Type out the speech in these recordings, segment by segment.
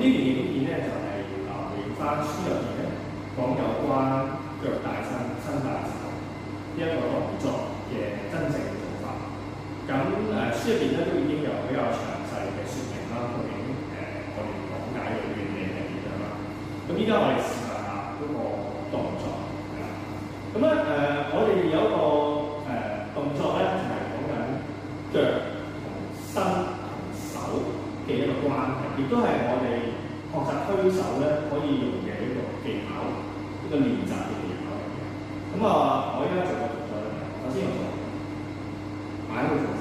段影片咧就係回應翻書入邊咧講有關腳帶伸大手呢一個動作嘅真正嘅做法。咁書入邊咧都已經有比較詳細嘅説明啦，究竟我哋講解嘅原理係點樣啦。咁依家我哋試下嗰個動作係啦。咁咧我哋有一個動作咧就係講緊腳同身同手嘅一個關係，亦都係我哋學習推手咧可以用嘅一個技巧，一個練習嘅技巧嚟嘅。咁我依家做個動作咧，首先我做擺喺個重心，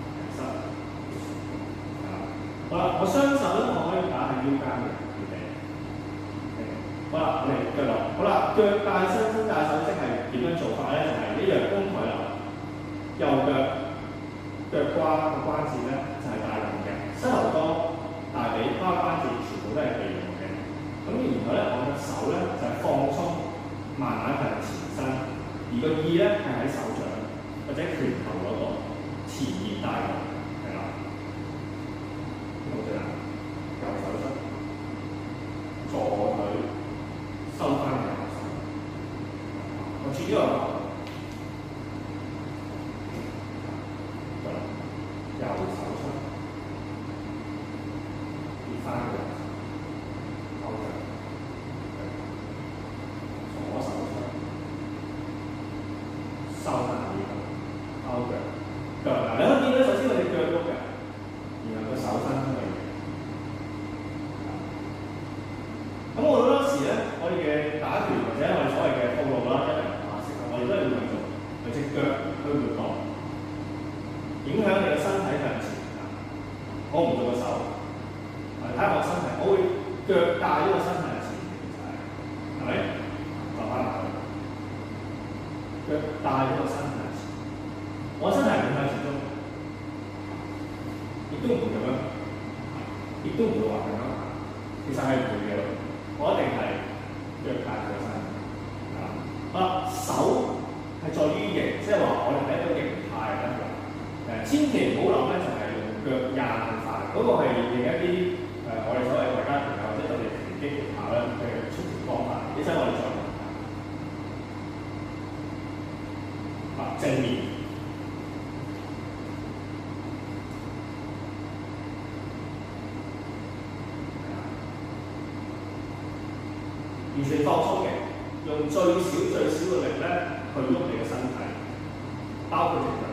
好啦，我雙手咧我可以打喺腰間嘅，預備。好啦，我哋腳落。好啦，腳帶伸大手即係點樣做法咧？就係呢樣弓抬流，右腳腳瓜個關節咧就係大用嘅，膝頭哥、大髀、胯關節全部都係被用嘅。咁然後咧，我嘅手咧就係放鬆，慢慢向前伸，而個意咧係喺手掌或者拳頭嗰度前面帶落，係啦。好嘅啦，右手出，左腿收翻嘅右手。我轉呢個角度，右手出，跌翻嘅右手，勾腳，左手出，收翻呢個，勾腳，腳嗱，你可以見到首先我哋腳喐嘅，然後個手伸出嚟嘅。咁我好多時咧，我哋嘅打拳或者我哋所謂嘅套路啦，一人話式我哋都係會做佢隻腳去活動，影響你嘅身體向前。我唔做個手，睇下我身體，我會腳帶咗個身體向前，係咪？落翻嚟，腳帶咗個身體向前，我身體唔會向前喐，亦都唔會咁樣，亦都唔會話咁樣，其實係唔會嘅。我一定係腳帶咗個身體。手係在於形，即係話我哋睇到形態得㗎。千祈唔好諗咧，就係用腳硬法，嗰個係另一啲我哋所謂外家拳或者我哋拳擊技巧咧嘅出拳方法。呢陣我哋再講正面。完全放鬆嘅，用最少嘅力咧去喐你嘅身體，包括隻腳。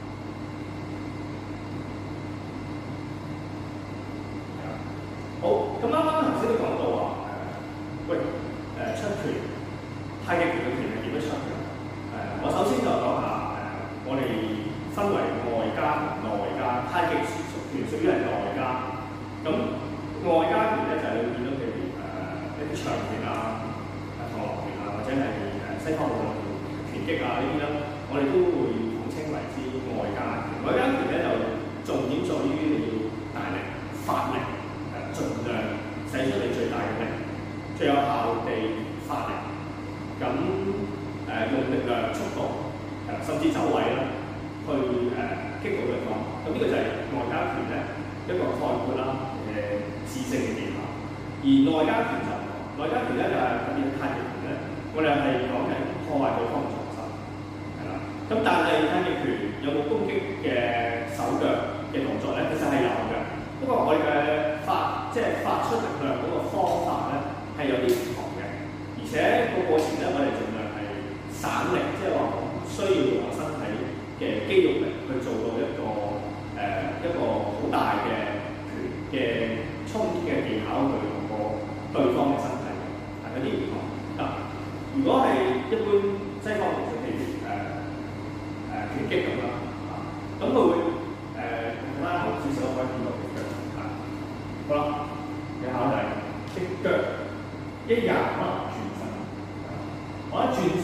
好，咁啱啱頭先都講到話出拳，太極拳嘅拳係點樣出嘅？我首先就講下我哋分為外家同內家，太極拳屬於係內家。咁外家拳咧就係你會見到譬如一啲長拳啊、螳螂拳啊，或者係西方嘅拳擊啊呢啲啦，我哋都會統稱為之外家拳。外家拳咧就重點在於你要大力、發力，盡量使出你最大嘅力，最有效地發力。咁用力量、速度，甚至走位啦，去擊倒對方。咁呢個就係外家拳咧一個概括啦嘅致勝嘅技巧。而內家拳就內家拳咧就係特別太極拳咧，我哋係講緊破壞對方嘅重心，係啦。咁但係太極拳有冇攻擊嘅手腳嘅動作咧？其實係有嘅，不過我哋嘅即係發出力量嗰個方法咧係有啲唔同嘅，而且個過程咧我哋盡量係省力，即係話唔需要用我身體嘅肌肉力去做到一個好大嘅拳嘅衝擊嘅技巧去用過對方嘅身體，係有啲唔同。嗱，如果係一般西方拳術，譬如拳擊咁啦，咁佢會拉後少少可以見到隻腳。好啦，你考慮隻腳一入可能轉身，我一轉身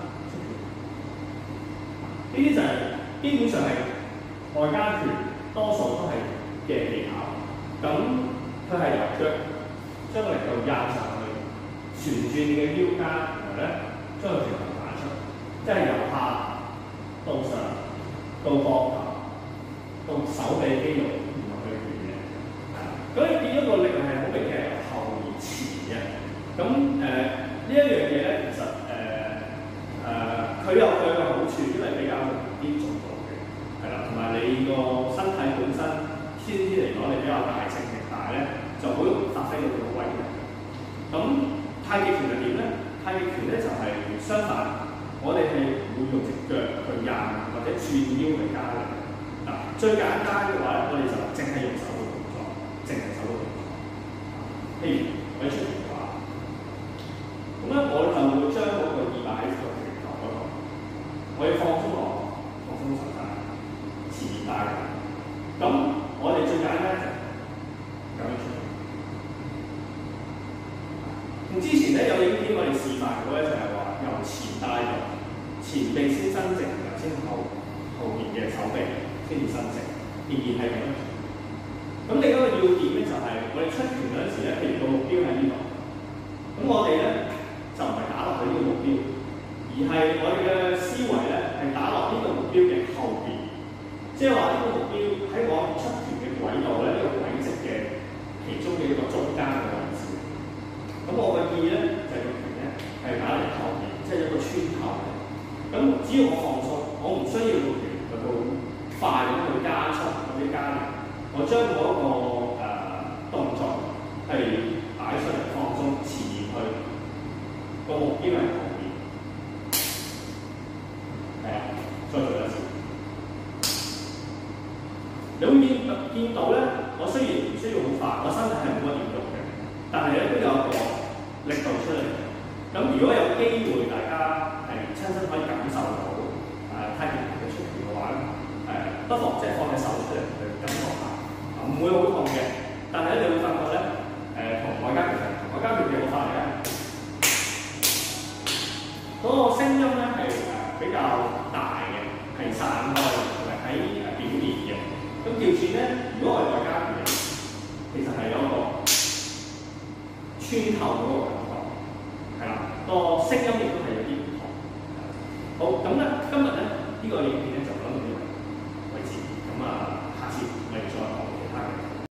呢啲就係基本上係外家拳多數都係嘅技巧。咁佢係由腳將個力度壓上去，旋轉你嘅腰間，然後咧將個拳頭打出，即係由下到上到膊頭到手臂肌肉，然後去拳嘅。咁你變咗個力係好明顯係由後有佢嘅好處，因為比較容易做到嘅，係啦，同埋你個身體本身天啲嚟講，你比較大隻嘅大咧，就好容易發揮到佢嘅威力。咁太極拳係點咧？太極拳咧就係相反，我哋係會用隻腳去硬或者轉腰去加力。嗱，最簡單嘅話咧，我哋就淨係用手嘅動作，淨係手嘅動作。譬如我哋出拳嘅話，咁咧我就會將嗰個意擺喺個拳頭嗰度，我要放鬆落，放鬆實帶，前面帶嘅。咁我哋最簡單就咁樣出。同之前咧有影片我哋示範過咧，就係話由前帶入，前臂先伸直，然後先後面嘅手臂先至伸直，仍然係咁樣。咁另一個要點咧就係、是、我哋出拳嗰陣時咧，譬如個目標喺呢度，咁我哋咧就唔係打落去呢個目標，而係我哋嘅思維咧係打落呢個目標嘅後邊，即係話呢個目標喺我出拳嘅軌道咧，呢、這個軌跡嘅其中嘅一個中間嘅位置。咁我嘅意咧就係、是、個拳咧係打嚟後邊，即係一個穿透嘅。咁只要我放鬆，我唔需要個拳去到快咁去加速或者加力，我將嗰、那個動作係擺出嚟放鬆，前面去個目標係後面，係啊，再做一次。你會見到咧，我雖然唔需要好快，我身體係冇乜點喐嘅，但係咧都有一個力度出嚟。咁如果有機會，大家係親身可以感受到太極拳嘅出拳嘅話咧，不妨即係放隻手出嚟去感覺下，唔會好痛嘅。但係咧，你會發覺咧，同外家拳嘅好快嘅，嗰個聲音咧係比較大嘅，係散開同埋喺表面嘅。咁調轉咧，如果係外家拳，其實係有一個穿透嗰個感覺，係啦，個聲音亦都係有啲唔同。好，咁咧今日咧呢個影片咧就。